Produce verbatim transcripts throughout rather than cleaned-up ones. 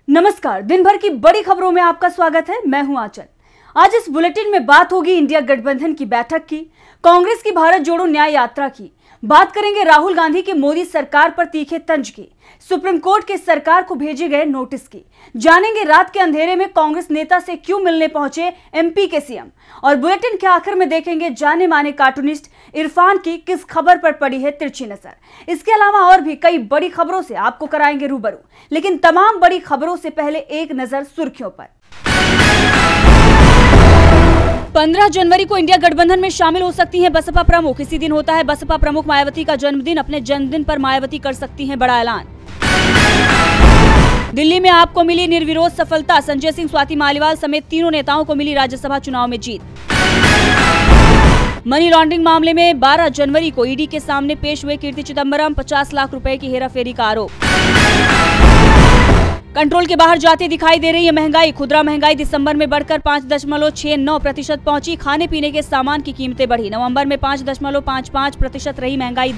नमस्कार, दिन भर की बड़ी खबरों में आपका स्वागत है। मैं हूं आंचल। आज इस बुलेटिन में बात होगी इंडिया गठबंधन की बैठक की, कांग्रेस की भारत जोड़ो न्याय यात्रा की, बात करेंगे राहुल गांधी के मोदी सरकार पर तीखे तंज की, सुप्रीम कोर्ट के सरकार को भेजे गए नोटिस की, जानेंगे रात के अंधेरे में कांग्रेस नेता से क्यों मिलने पहुंचे एमपी के सीएम, और बुलेटिन के आखिर में देखेंगे जाने माने कार्टूनिस्ट इरफान की किस खबर पर पड़ी है तिरछी नजर। इसके अलावा और भी कई बड़ी खबरों से आपको कराएंगे रूबरू, लेकिन तमाम बड़ी खबरों से पहले एक नजर सुर्खियों पर। पंद्रह जनवरी को इंडिया गठबंधन में शामिल हो सकती हैं बसपा प्रमुख। इसी दिन होता है बसपा प्रमुख मायावती का जन्मदिन। अपने जन्मदिन पर मायावती कर सकती हैं बड़ा ऐलान। दिल्ली में आपको मिली निर्विरोध सफलता। संजय सिंह, स्वाति मालीवाल समेत तीनों नेताओं को मिली राज्यसभा चुनाव में जीत। मनी लॉन्ड्रिंग मामले में बारह जनवरी को ईडी के सामने पेश हुए कीर्ति चिदंबरम। पचास लाख रुपए की हेराफेरी का आरोप। कंट्रोल के बाहर जाते दिखाई दे रही है महंगाई। खुदरा महंगाई दिसंबर में बढ़कर पाँच दशमलव छह नौ प्रतिशत पहुंची। खाने पीने के सामान की कीमतें बढ़ी। नवंबर में पाँच दशमलव पाँच पाँच प्रतिशत रही महंगाई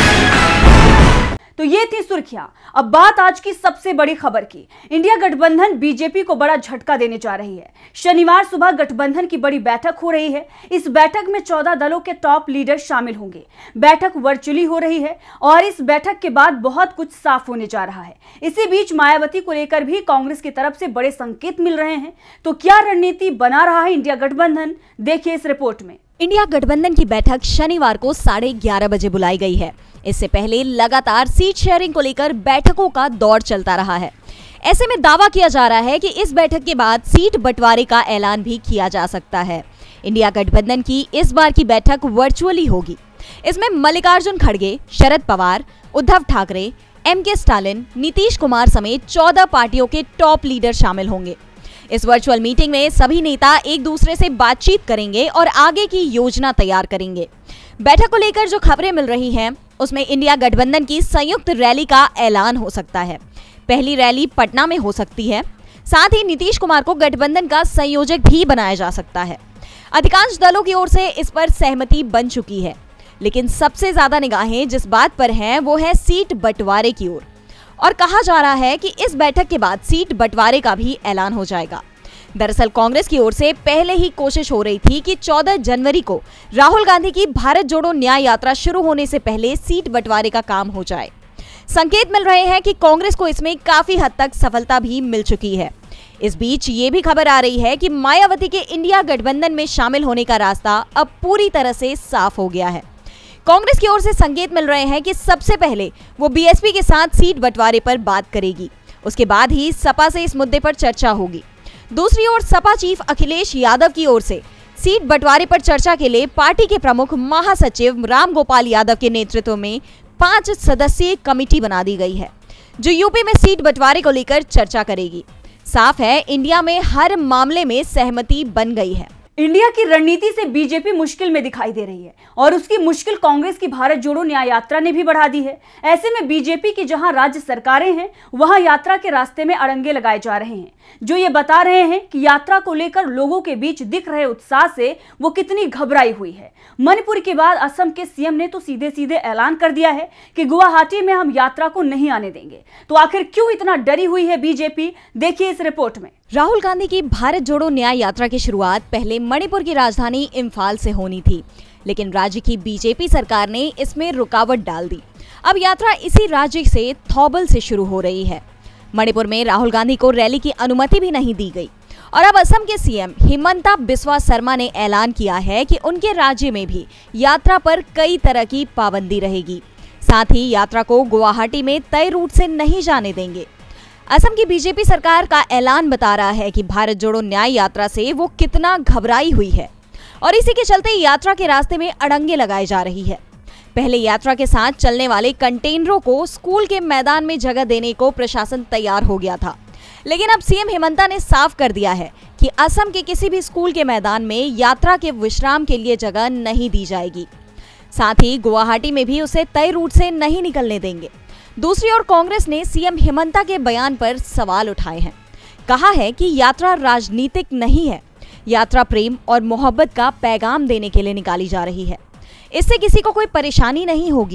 दर। तो ये थी सुर्खियां। अब बात आज की सबसे बड़ी खबर की। इंडिया गठबंधन बीजेपी को बड़ा झटका देने जा रही है। शनिवार सुबह गठबंधन की बड़ी बैठक हो रही है। इस बैठक में चौदह दलों के टॉप लीडर शामिल होंगे। बैठक वर्चुअली हो रही है और इस बैठक के बाद बहुत कुछ साफ होने जा रहा है। इसी बीच मायावती को लेकर भी कांग्रेस की तरफ से बड़े संकेत मिल रहे हैं। तो क्या रणनीति बना रहा है इंडिया गठबंधन, देखिए इस रिपोर्ट में। इंडिया गठबंधन की बैठक शनिवार को साढ़े ग्यारह बजे बुलाई गई है। इससे पहले लगातार सीट शेयरिंग को लेकर बैठकों का दौर चलता रहा है। ऐसे में दावा किया जा रहा है कि इस बैठक के बाद सीट बंटवारे का ऐलान भी किया जा सकता है। इंडिया गठबंधन की इस बार की बैठक वर्चुअली होगी। इसमें मल्लिकार्जुन खड़गे, शरद पवार, उद्धव ठाकरे, एम के स्टालिन, नीतीश कुमार समेत चौदह पार्टियों के टॉप लीडर शामिल होंगे। इस वर्चुअल मीटिंग में सभी नेता एक दूसरे से बातचीत करेंगे और आगे की योजना तैयार करेंगे। बैठक को लेकर जो खबरें मिल रही हैं, उसमें इंडिया गठबंधन की संयुक्त रैली का ऐलान हो सकता है। पहली रैली पटना में हो सकती है। साथ ही नीतीश कुमार को गठबंधन का संयोजक भी बनाया जा सकता है। अधिकांश दलों की ओर से इस पर सहमति बन चुकी है, लेकिन सबसे ज्यादा निगाहें जिस बात पर हैं वो है सीट बंटवारे की ओर। और कहा जा रहा है कि इस बैठक के बाद सीट बंटवारे का भी ऐलान हो जाएगा। दरअसल कांग्रेस की ओर से पहले ही कोशिश हो रही थी कि चौदह जनवरी को राहुल गांधी की भारत जोड़ो न्याय यात्रा शुरू होने से पहले सीट बंटवारे का काम हो जाए। संकेत मिल रहे हैं कि कांग्रेस को इसमें काफी हद तक सफलता भी मिल चुकी है। इस बीच ये भी खबर आ रही है कि मायावती के इंडिया गठबंधन में शामिल होने का रास्ता अब पूरी तरह से साफ हो गया है। कांग्रेस की ओर से संकेत मिल रहे हैं कि सबसे पहले वो बीएसपी के साथ सीट बंटवारे पर बात करेगी। उसके बाद ही सपा से इस मुद्दे पर चर्चा होगी। दूसरी ओर सपा चीफ अखिलेश यादव की ओर से सीट बंटवारे पर चर्चा के लिए पार्टी के प्रमुख महासचिव राम गोपाल यादव के नेतृत्व में पांच सदस्यीय कमेटी बना दी गई है, जो यूपी में सीट बंटवारे को लेकर चर्चा करेगी। साफ है, इंडिया में हर मामले में सहमति बन गई है। इंडिया की रणनीति से बीजेपी मुश्किल में दिखाई दे रही है और उसकी मुश्किल कांग्रेस की भारत जोड़ो न्याय यात्रा ने भी बढ़ा दी है। ऐसे में बीजेपी की जहां राज्य सरकारें हैं, वहां यात्रा के रास्ते में अड़ंगे लगाए जा रहे हैं, जो ये बता रहे हैं कि यात्रा को लेकर लोगों के बीच दिख रहे उत्साह से वो कितनी घबराई हुई है। मणिपुर के बाद असम के सीएम ने तो सीधे सीधे ऐलान कर दिया है कि गुवाहाटी में हम यात्रा को नहीं आने देंगे। तो आखिर क्यों इतना डरी हुई है बीजेपी, देखिए इस रिपोर्ट में। राहुल गांधी की भारत जोड़ो न्याय यात्रा की शुरुआत पहले मणिपुर की राजधानी इम्फाल से होनी थी, लेकिन राज्य की बीजेपी सरकार ने इसमें रुकावट डाल दी। अब यात्रा इसी राज्य से थौबल से शुरू हो रही है। मणिपुर में राहुल गांधी को रैली की अनुमति भी नहीं दी गई और अब असम के सीएम हिमंता बिस्वा शर्मा ने ऐलान किया है कि उनके राज्य में भी यात्रा पर कई तरह की पाबंदी रहेगी। साथ ही यात्रा को गुवाहाटी में तय रूट से नहीं जाने देंगे। असम की बीजेपी सरकार का ऐलान बता रहा है कि भारत जोड़ो न्याय यात्रा से वो कितना घबराई हुई है और इसी के चलते यात्रा के रास्ते में अड़ंगे लगाई जा रही है। पहले यात्रा के साथ चलने वाले कंटेनरों को स्कूल के मैदान में जगह देने को प्रशासन तैयार हो गया था, लेकिन अब सीएम हिमंता ने साफ कर दिया है कि असम के किसी भी स्कूल के मैदान में यात्रा के विश्राम के लिए जगह नहीं दी जाएगी। साथ ही गुवाहाटी में भी उसे तय रूट से नहीं निकलने देंगे। दूसरी ओर कांग्रेस ने सीएम हिमंता के बयान पर सवाल उठाए हैं। कहा है कि यात्रा राजनीतिक नहीं है, यात्रा प्रेम और मोहब्बत का पैगाम देने के लिए निकाली जा रही है। इससे किसी को कोई परेशानी नहीं होगी।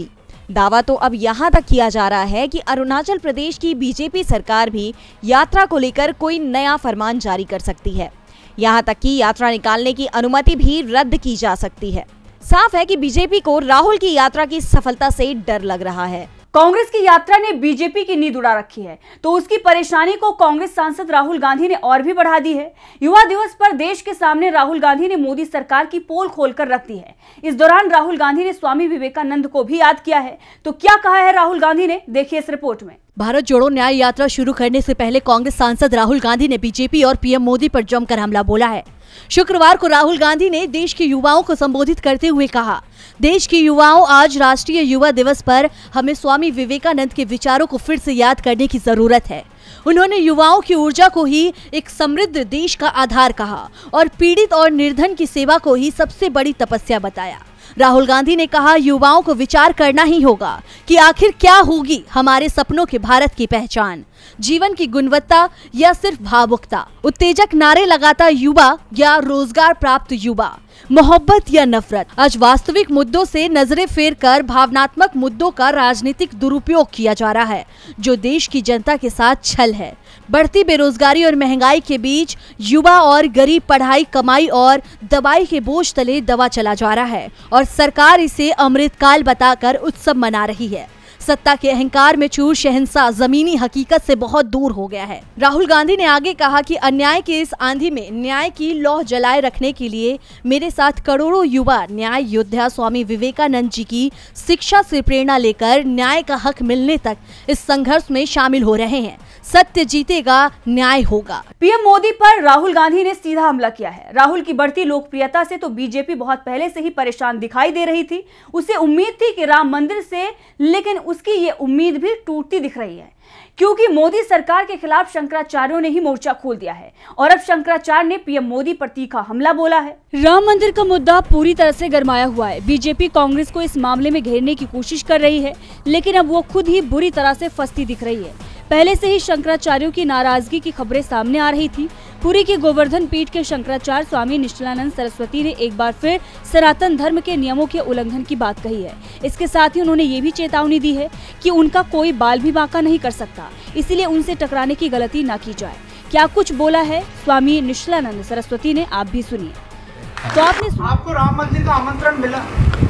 दावा तो अब यहाँ तक किया जा रहा है कि अरुणाचल प्रदेश की बीजेपी सरकार भी यात्रा को लेकर कोई नया फरमान जारी कर सकती है। यहाँ तक कि यात्रा निकालने की अनुमति भी रद्द की जा सकती है। साफ है कि बीजेपी को राहुल की यात्रा की सफलता से डर लग रहा है। कांग्रेस की यात्रा ने बीजेपी की नींद उड़ा रखी है, तो उसकी परेशानी को कांग्रेस सांसद राहुल गांधी ने और भी बढ़ा दी है। युवा दिवस पर देश के सामने राहुल गांधी ने मोदी सरकार की पोल खोलकर रख दी है। इस दौरान राहुल गांधी ने स्वामी विवेकानंद को भी याद किया है। तो क्या कहा है राहुल गांधी ने, देखिए इस रिपोर्ट में। भारत जोड़ो न्याय यात्रा शुरू करने से पहले कांग्रेस सांसद राहुल गांधी ने बीजेपी और पीएम मोदी पर जमकर हमला बोला है। शुक्रवार को राहुल गांधी ने देश के युवाओं को संबोधित करते हुए कहा, देश के युवाओं, आज राष्ट्रीय युवा दिवस पर हमें स्वामी विवेकानंद के विचारों को फिर से याद करने की जरूरत है। उन्होंने युवाओं की ऊर्जा को ही एक समृद्ध देश का आधार कहा और पीड़ित और निर्धन की सेवा को ही सबसे बड़ी तपस्या बताया। राहुल गांधी ने कहा, युवाओं को विचार करना ही होगा कि आखिर क्या होगी हमारे सपनों के भारत की पहचान, जीवन की गुणवत्ता या सिर्फ भावुकता। उत्तेजक नारे लगाता युवा या रोजगार प्राप्त युवा, मोहब्बत या नफरत। आज वास्तविक मुद्दों से नजरें फेर कर भावनात्मक मुद्दों का राजनीतिक दुरुपयोग किया जा रहा है, जो देश की जनता के साथ छल है। बढ़ती बेरोजगारी और महंगाई के बीच युवा और गरीब पढ़ाई, कमाई और दवाई के बोझ तले दबा चला जा रहा है और सरकार इसे अमृतकाल बताकर उत्सव मना रही है। सत्ता के अहंकार में चूर शहंशाह जमीनी हकीकत से बहुत दूर हो गया है। राहुल गांधी ने आगे कहा कि अन्याय के इस आंधी में न्याय की लौ जलाए रखने के लिए मेरे साथ करोड़ों युवा न्याय योद्धा स्वामी विवेकानंद जी की शिक्षा से प्रेरणा लेकर न्याय का हक मिलने तक इस संघर्ष में शामिल हो रहे हैं। सत्य जीतेगा, न्याय होगा। पीएम मोदी पर राहुल गांधी ने सीधा हमला किया है। राहुल की बढ़ती लोकप्रियता से तो बीजेपी बहुत पहले से ही परेशान दिखाई दे रही थी। उसे उम्मीद थी कि राम मंदिर से, लेकिन उसकी ये उम्मीद भी टूटती दिख रही है, क्योंकि मोदी सरकार के खिलाफ शंकराचार्यों ने ही मोर्चा खोल दिया है और अब शंकराचार्य ने पीएम मोदी पर तीखा हमला बोला है। राम मंदिर का मुद्दा पूरी तरह से गरमाया हुआ है। बीजेपी कांग्रेस को इस मामले में घेरने की कोशिश कर रही है, लेकिन अब वो खुद ही बुरी तरह से फंसती दिख रही है। पहले से ही शंकराचार्यों की नाराजगी की खबरें सामने आ रही थी। पुरी की गोवर्धन पीठ के शंकराचार्य स्वामी निश्चलानंद सरस्वती ने एक बार फिर सनातन धर्म के नियमों के उल्लंघन की बात कही है। इसके साथ ही उन्होंने ये भी चेतावनी दी है कि उनका कोई बाल भी बांका नहीं कर सकता, इसलिए उनसे टकराने की गलती न की जाए। क्या कुछ बोला है स्वामी निश्चलानंद सरस्वती ने, आप भी सुनिए। तो आपने आपको राम मंदिर का आमंत्रण मिला?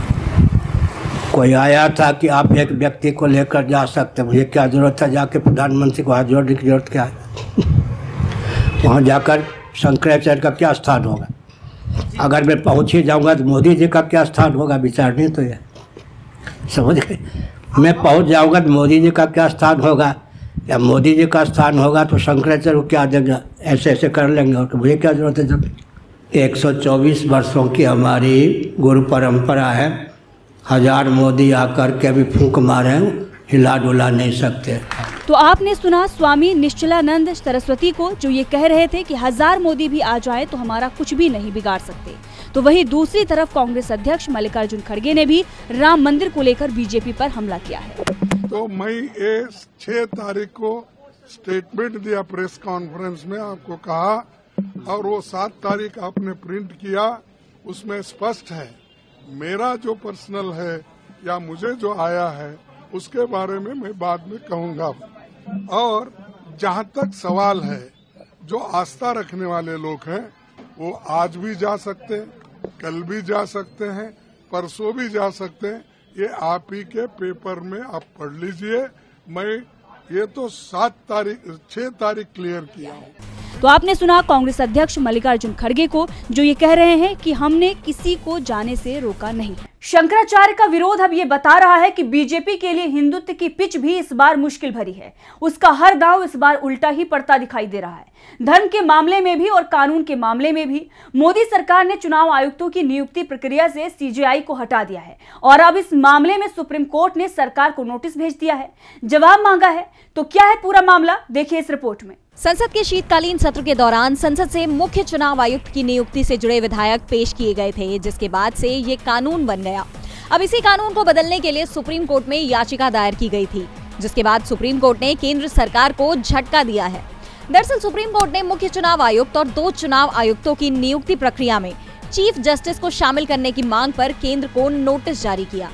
कोई आया था कि आप एक व्यक्ति को लेकर जा सकते, मुझे क्या जरूरत है जाके प्रधानमंत्री को हाथ जोड़ने की जरूरत क्या है? वहाँ जाकर शंकराचार्य का क्या स्थान होगा? अगर मैं पहुँच ही जाऊँगा तो मोदी जी का क्या स्थान होगा? विचार नहीं तो ये समझ गए। मैं पहुँच जाऊँगा तो मोदी जी का क्या स्थान होगा, या मोदी जी का स्थान होगा तो शंकराचार्य को क्या देंगे? ऐसे ऐसे कर लेंगे और मुझे क्या जरूरत है? जब एक सौ चौबीस वर्षों की हमारी गुरु परंपरा है, हजार मोदी आकर के अभी फूंक मारे, हिला डुला नहीं सकते। तो आपने सुना स्वामी निश्चलानंद सरस्वती को, जो ये कह रहे थे कि हजार मोदी भी आ जाए तो हमारा कुछ भी नहीं बिगाड़ सकते। तो वहीं दूसरी तरफ कांग्रेस अध्यक्ष मल्लिकार्जुन खड़गे ने भी राम मंदिर को लेकर बीजेपी पर हमला किया है। तो मई ए छह तारीख को स्टेटमेंट दिया प्रेस कॉन्फ्रेंस में, आपको कहा, और वो सात तारीख आपने प्रिंट किया। उसमें स्पष्ट है, मेरा जो पर्सनल है या मुझे जो आया है उसके बारे में मैं बाद में कहूंगा। और जहां तक सवाल है, जो आस्था रखने वाले लोग हैं वो आज भी जा सकते हैं, कल भी जा सकते हैं, परसों भी जा सकते हैं। ये आप ही के पेपर में आप पढ़ लीजिए। मैं ये तो सात तारीख छह तारीख क्लियर किया हूँ। तो आपने सुना कांग्रेस अध्यक्ष मल्लिकार्जुन खड़गे को, जो ये कह रहे हैं कि हमने किसी को जाने से रोका नहीं। शंकराचार्य का विरोध अब ये बता रहा है कि बीजेपी के लिए हिंदुत्व की पिच भी इस बार मुश्किल भरी है। उसका हर दांव इस बार उल्टा ही पड़ता दिखाई दे रहा है। धर्म के मामले में भी और कानून के मामले में भी मोदी सरकार ने चुनाव आयुक्तों की नियुक्ति प्रक्रिया से सीजेआई को हटा दिया है और अब इस मामले में सुप्रीम कोर्ट ने सरकार को नोटिस भेज दिया है, जवाब मांगा है। तो क्या है पूरा मामला, देखिए इस रिपोर्ट में। संसद के शीतकालीन सत्र के दौरान संसद से मुख्य चुनाव आयुक्त की नियुक्ति से जुड़े विधायक पेश किए गए थे, जिसके बाद से ये कानून बन गया। अब इसी कानून को बदलने के लिए सुप्रीम कोर्ट में याचिका दायर की गई थी, जिसके बाद सुप्रीम कोर्ट ने केंद्र सरकार को झटका दिया है। दरअसल सुप्रीम कोर्ट ने मुख्य चुनाव आयुक्त और दो चुनाव आयुक्तों की नियुक्ति प्रक्रिया में चीफ जस्टिस को शामिल करने की मांग पर केंद्र को नोटिस जारी किया,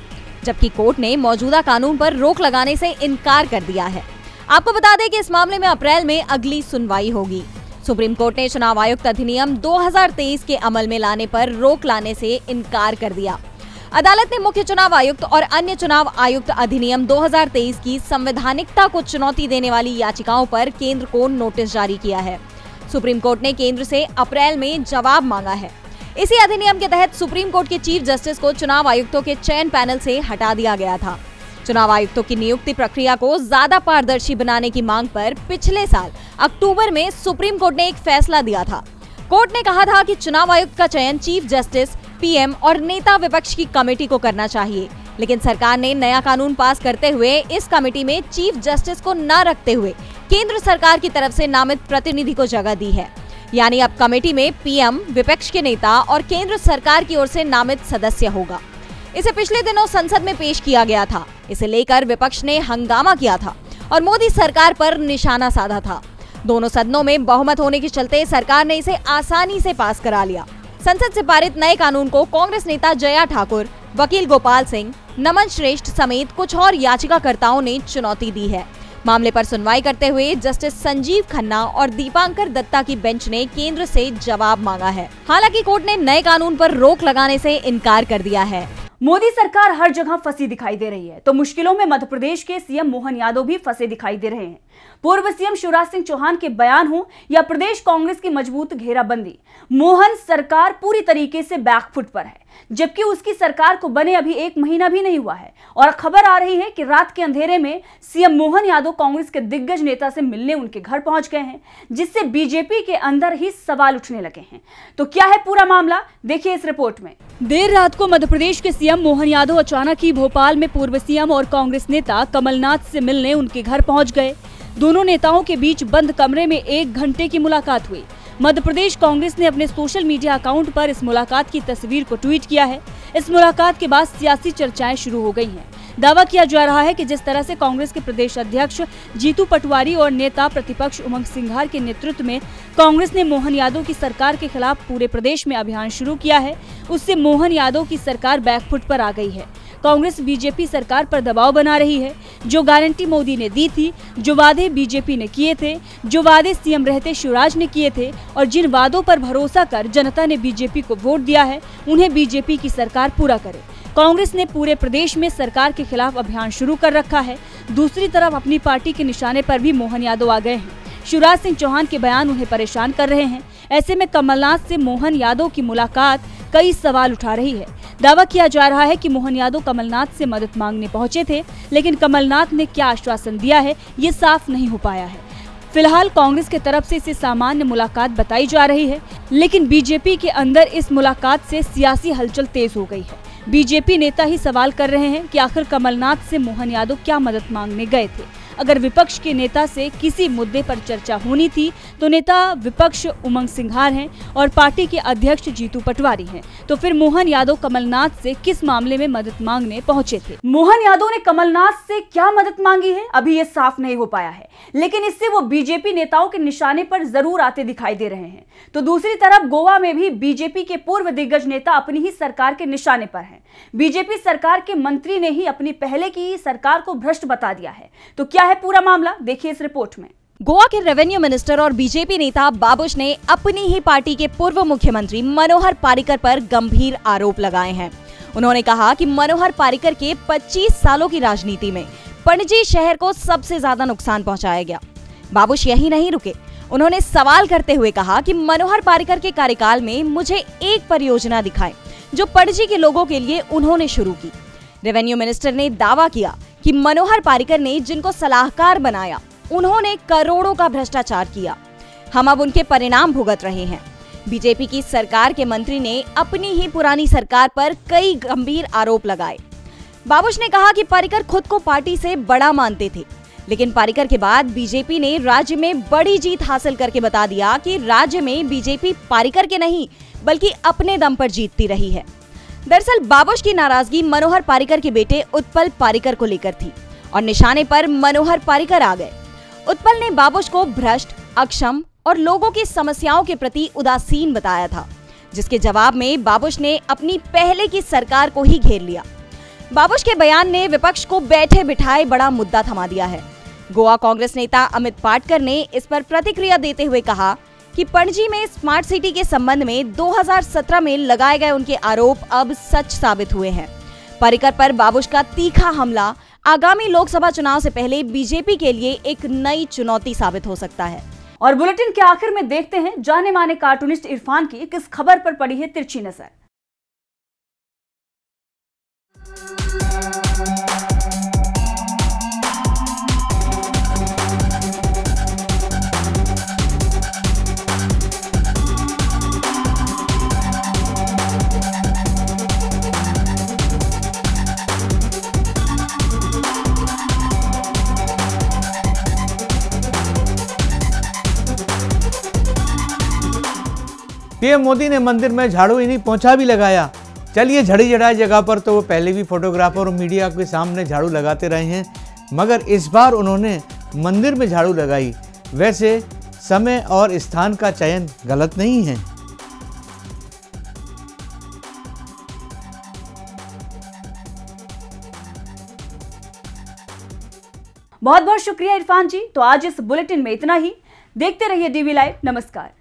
जबकि कोर्ट ने मौजूदा कानून पर रोक लगाने से इनकार कर दिया है। आपको बता दें कि इस मामले में अप्रैल में अगली सुनवाई होगी। सुप्रीम कोर्ट ने चुनाव आयुक्त अधिनियम दो हज़ार तेईस के अमल में लाने पर रोक लाने से इनकार कर दिया। अदालत ने मुख्य चुनाव आयुक्त और अन्य चुनाव आयुक्त अधिनियम दो हज़ार तेईस की संवैधानिकता को चुनौती देने वाली याचिकाओं पर केंद्र को नोटिस जारी किया है। सुप्रीम कोर्ट ने केंद्र से अप्रैल में जवाब मांगा है। इसी अधिनियम के तहत सुप्रीम कोर्ट के चीफ जस्टिस को चुनाव आयुक्तों के चयन पैनल से हटा दिया गया था। चुनाव आयुक्तों की नियुक्ति प्रक्रिया को ज्यादा पारदर्शी बनाने की मांग पर पिछले साल अक्टूबर में सुप्रीम कोर्ट ने एक फैसला दिया था। कोर्ट ने कहा था कि चुनाव आयुक्त का चयन चीफ जस्टिस, पीएम और नेता विपक्ष की कमेटी को करना चाहिए, लेकिन सरकार ने नया कानून पास करते हुए इस कमेटी में चीफ जस्टिस को न रखते हुए केंद्र सरकार की तरफ से नामित प्रतिनिधि को जगह दी है। यानी अब कमेटी में पीएम, विपक्ष के नेता और केंद्र सरकार की ओर से नामित सदस्य होगा। इसे पिछले दिनों संसद में पेश किया गया था। इसे लेकर विपक्ष ने हंगामा किया था और मोदी सरकार पर निशाना साधा था। दोनों सदनों में बहुमत होने के चलते सरकार ने इसे आसानी से पास करा लिया। संसद से पारित नए कानून को कांग्रेस नेता जया ठाकुर, वकील गोपाल सिंह, नमन श्रेष्ठ समेत कुछ और याचिकाकर्ताओं ने चुनौती दी है। मामले पर सुनवाई करते हुए जस्टिस संजीव खन्ना और दीपांकर दत्ता की बेंच ने केंद्र से जवाब मांगा है। हालांकि कोर्ट ने नए कानून पर रोक लगाने से इनकार कर दिया है। मोदी सरकार हर जगह फंसी दिखाई दे रही है, तो मुश्किलों में मध्य प्रदेश के सीएम मोहन यादव भी फंसे दिखाई दे रहे हैं। पूर्व सीएम शिवराज सिंह चौहान के बयान हो या प्रदेश कांग्रेस की मजबूत घेराबंदी, मोहन सरकार पूरी तरीके से बैकफुट पर है, जबकि उसकी सरकार को बने अभी एक महीना भी नहीं हुआ है। और खबर आ रही है कि रात के अंधेरे में सीएम मोहन यादव कांग्रेस के दिग्गज नेता से मिलने उनके घर पहुंच गए हैं, जिससे बीजेपी के अंदर ही सवाल उठने लगे हैं। तो क्या है पूरा मामला, देखिए इस रिपोर्ट में। देर रात को मध्य प्रदेश के सीएम मोहन यादव अचानक ही भोपाल में पूर्व सीएम और कांग्रेस नेता कमलनाथ से मिलने उनके घर पहुंच गए। दोनों नेताओं के बीच बंद कमरे में एक घंटे की मुलाकात हुई। मध्य प्रदेश कांग्रेस ने अपने सोशल मीडिया अकाउंट पर इस मुलाकात की तस्वीर को ट्वीट किया है। इस मुलाकात के बाद सियासी चर्चाएं शुरू हो गई हैं। दावा किया जा रहा है कि जिस तरह से कांग्रेस के प्रदेश अध्यक्ष जीतू पटवारी और नेता प्रतिपक्ष उमंग सिंघार के नेतृत्व में कांग्रेस ने मोहन यादव की सरकार के खिलाफ पूरे प्रदेश में अभियान शुरू किया है, उससे मोहन यादव की सरकार बैकफुट पर आ गई है। कांग्रेस बीजेपी सरकार पर दबाव बना रही है। जो गारंटी मोदी ने दी थी, जो वादे बीजेपी ने किए थे, जो वादे सीएम रहते शिवराज ने किए थे और जिन वादों पर भरोसा कर जनता ने बीजेपी को वोट दिया है, उन्हें बीजेपी की सरकार पूरा करे। कांग्रेस ने पूरे प्रदेश में सरकार के खिलाफ अभियान शुरू कर रखा है। दूसरी तरफ अपनी पार्टी के निशाने पर भी मोहन यादव आ गए हैं। शिवराज सिंह चौहान के बयान उन्हें परेशान कर रहे हैं। ऐसे में कमलनाथ से मोहन यादव की मुलाकात कई सवाल उठा रही है। दावा किया जा रहा है कि मोहन यादव कमलनाथ से मदद मांगने पहुंचे थे, लेकिन कमलनाथ ने क्या आश्वासन दिया है ये साफ नहीं हो पाया है। फिलहाल कांग्रेस की तरफ से इसे सामान्य मुलाकात बताई जा रही है, लेकिन बीजेपी के अंदर इस मुलाकात से सियासी हलचल तेज हो गई है। बीजेपी नेता ही सवाल कर रहे हैं कि आखिर कमलनाथ से मोहन यादव क्या मदद मांगने गए थे। अगर विपक्ष के नेता से किसी मुद्दे पर चर्चा होनी थी तो नेता विपक्ष उमंग सिंघार हैं और पार्टी के अध्यक्ष जीतू पटवारी हैं, तो फिर मोहन यादव कमलनाथ से किस मामले में मदद मांगने पहुंचे थे। मोहन यादव ने कमलनाथ से क्या मदद मांगी है अभी ये साफ नहीं हो पाया है, लेकिन इससे वो बीजेपी नेताओं के निशाने पर जरूर आते दिखाई दे रहे हैं। तो दूसरी तरफ गोवा में भी बीजेपी के पूर्व दिग्गज नेता अपनी ही सरकार के निशाने पर हैं। बीजेपी सरकार के मंत्री ने ही अपनी पहले की सरकार को भ्रष्ट बता दिया है। तो क्या है पूरा मामला, देखिए इस रिपोर्ट में। गोवा के रेवेन्यू मिनिस्टर और बीजेपी नेता बाबुश ने अपनी ही पार्टी के पूर्व मुख्यमंत्री मनोहर पारिकर पर गंभीर आरोप लगाए हैं। उन्होंने कहा कि मनोहर पारिकर के पच्चीस सालों की राजनीति में पणजी शहर को सबसे ज्यादा नुकसान पहुंचाया गया। बाबुश यही नहीं रुके, उन्होंने सवाल करते हुए कहा कि मनोहर पारिकर के कार्यकाल में मुझे एक परियोजना दिखाएं जो पणजी के लोगों के लिए उन्होंने शुरू की। रेवेन्यू मिनिस्टर ने दावा किया कि मनोहर पारिकर ने जिनको सलाहकार बनाया उन्होंने करोड़ों का भ्रष्टाचार किया। हम अब उनके परिणाम भुगत रहे हैं। बीजेपी की सरकार के मंत्री ने अपनी ही पुरानी सरकार पर कई गंभीर आरोप लगाए। बाबुश ने कहा कि पारिकर खुद को पार्टी से बड़ा मानते थे, लेकिन पारिकर के बाद बीजेपी ने राज्य में बड़ी जीत हासिल करके बता दिया कि राज्य में बीजेपी पारिकर के नहीं बल्कि अपने दम पर जीतती रही है। दरअसल बाबुश की नाराजगी मनोहर पारिकर के बेटे उत्पल पारिकर को लेकर थी और निशाने पर मनोहर पारिकर आ गए। उत्पल ने बाबुश को भ्रष्ट, अक्षम और लोगों की समस्याओं के प्रति उदासीन बताया था, जिसके जवाब में बाबुश ने अपनी पहले की सरकार को ही घेर लिया। बाबुश के बयान ने विपक्ष को बैठे बिठाए बड़ा मुद्दा थमा दिया है। गोवा कांग्रेस नेता अमित पाटकर ने इस पर प्रतिक्रिया देते हुए कहा कि पणजी में स्मार्ट सिटी के संबंध में दो हज़ार सत्रह में लगाए गए उनके आरोप अब सच साबित हुए हैं। पर्रिकर पर बाबुश का तीखा हमला आगामी लोकसभा चुनाव से पहले बीजेपी के लिए एक नई चुनौती साबित हो सकता है। और बुलेटिन के आखिर में देखते हैं जाने माने कार्टूनिस्ट इरफान की किस खबर पर पड़ी है तिरछी नजर। पीएम मोदी ने मंदिर में झाड़ू ही नहीं पोंछा भी लगाया। चलिए, झड़ी झड़ाई जगह पर तो वो पहले भी फोटोग्राफर और मीडिया के सामने झाड़ू लगाते रहे हैं, मगर इस बार उन्होंने मंदिर में झाड़ू लगाई। वैसे समय और स्थान का चयन गलत नहीं है। बहुत बहुत शुक्रिया इरफान जी। तो आज इस बुलेटिन में इतना ही। देखते रहिए डीवी लाइव। नमस्कार।